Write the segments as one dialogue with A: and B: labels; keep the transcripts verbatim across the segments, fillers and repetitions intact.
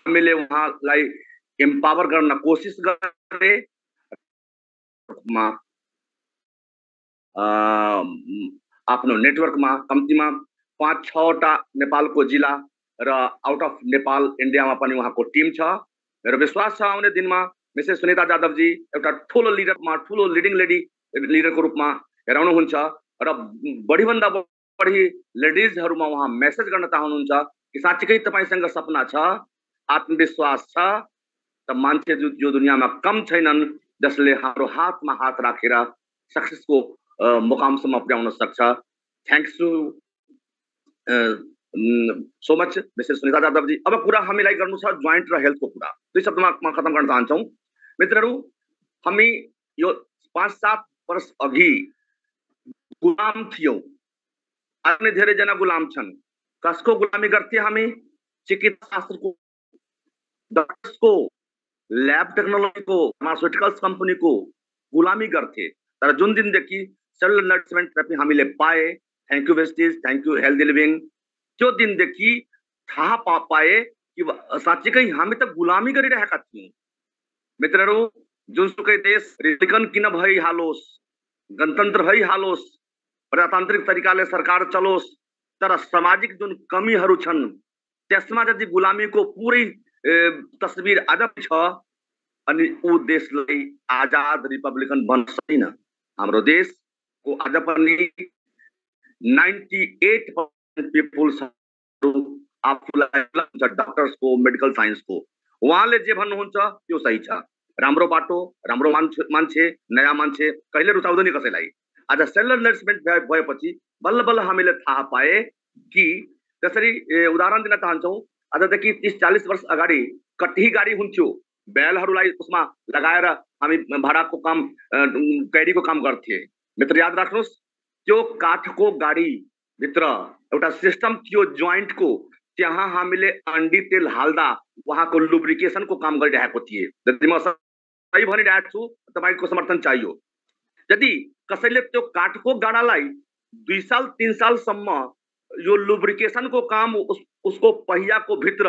A: हामीले उहाँलाई एम्पावर गर्न कोसिस गरे। आफ्नो नेटवर्कमा कम्तीमा पाँच छवटा नेपालको जिल्ला र आउट अफ नेपाल इन्डियामा पनि उहाँको टिम छ। मेरो विश्वास छ आउने दिनमा मिसेस सुनिता यादवजी एउटा ठुलो लिडरमा ठुलो लिडिङ लेडी लिडरको रूपमा हेराउनुहुन्छ र बढीभन्दा बढी लेडिजहरुमा उहाँ मेसेज गर्न चाहनुहुन्छ कि साँच्चै तपाईसँग सपना छ, आत्मविश्वास छ, त मान्छे जो, जो दुनियामा कम छैनन् जसले हाम्रो हातमा हात राखेर सक्सेसको मुकामसम्म पुर्याउन सक्छ। Thanks to so much Mrs Sunita Yadav ji. अब कुरा हामीलाई गर्नु छ जोइन्ट र हेल्थको कुरा। दुई शब्दमा म खत्म गर्न चाहन्छौँ। मित्रहरू, हामी यो पाँच सात वर्ष अघि गुलाम थियौं। अन्य धेरै जना गुलाम छन्। कसको गुलामी गर्थे हामी? चिकित्सा शास्त्रको, डॉक्टर्सको, ल्याब टेक्नोलोजीको, फार्मास्युटिकल्स कम्पनीको गुलामी गर्थे। तर जुन दिनदेखि सेलुलर नरिसमेन्ट थेरापी हामीले पाए, thank you Vestige, thank you healthy living, त्यो दिनदेखि थाहा पा पाए कि साँच्चै हामी त गुलामी गरिरहेका थियौं। मित्रहरू, जुनसुकै देश रिपब्लिकन किन भइहालोस्, गणतन्त्र भइहालोस्, प्रजातान्त्रिक तरिकाले सरकार चलोस्, तर सामाजिक जुन कमीहरू छन् त्यसमा यदि गुलामीको पुरै तस्बिर आज छ अनि ऊ देशलाई आजाद रिपब्लिकन बन्न सक्दैन। हाम्रो देशको आज पनि अठानब्बे प्रतिशत पिपुल्स आफूलाई डॉक्टर्सको, मेडिकल साइन्सको, उहाँले जे भन्नुहुन्छ त्यो सही छ। राम्रो बाटो, राम्रो मान्छे, मान्छे नयाँ मान्छे कहिले रुचाउँदैन कसैलाई। आज सेलुलर नरिसमेन्ट भएपछि बल्ल बल्ल हामीले थाहा पाए कि त्यसरी उदाहरण दिन चाहन्छौँ। आजदेखि तीस चालीस वर्ष अगाडि कट्ही गाडी हुन्थ्यो, बैलहरूलाई उसमा लगाएर हामी भाडाको काम, कैडीको काम गर्थे। मित्र याद राख्नुहोस्, त्यो काठको गाडी भित्र एउटा सिस्टम थियो जोइन्टको, त्यहाँ हामीले अन्डी तेल हाल्दा वहाँको लुब्रिकेसनको काम गरिरहेको थिए। यदि म सही भनिरहेको छु तपाईको समर्थन चाहियो। यदि कसैले त्यो काठको गाडालाई दुई साल तीन सालसम्म यो लुब्रिकेसनको काम उस, उसको पहियाको भित्र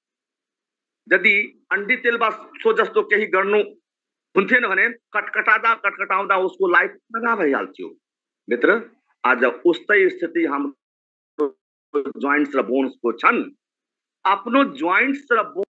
A: यदि अन्डी तेल वा सो जस्तो केही गर्नु हुन्थेन भने कटकटाउँदा कटकटाउँदा उसको लाइफ तबाह भइहाल्थ्यो। मित्र, आज उस्तै स्थिति हाम्रो जोइन्ट्स र बोन्सको छन्। आफ्नो जोइन्ट्स र